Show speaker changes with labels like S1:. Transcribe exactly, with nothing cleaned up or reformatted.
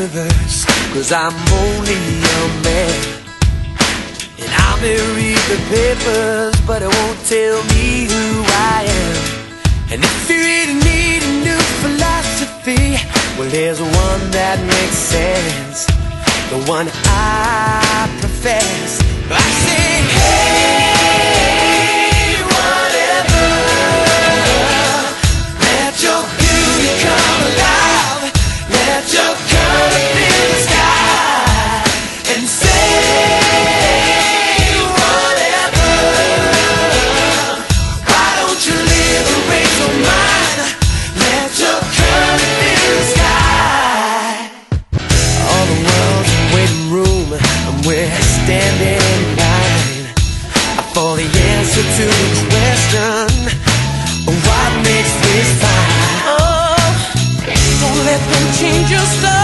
S1: universe, 'cause I'm only a man. And I may read the papers, but it won't tell me who I am. And if you really need a new philosophy, well, there's one that makes sense, the one I profess. I say, hey, whatever, let your beauty come alive, let your color fill the sky, and say whatever. Why don't you liberate your mind, let your color fill the sky. All the world's a waiting room, and we're standing in line for the answer to the question, what makes this fine? Oh, don't let them change your stuff.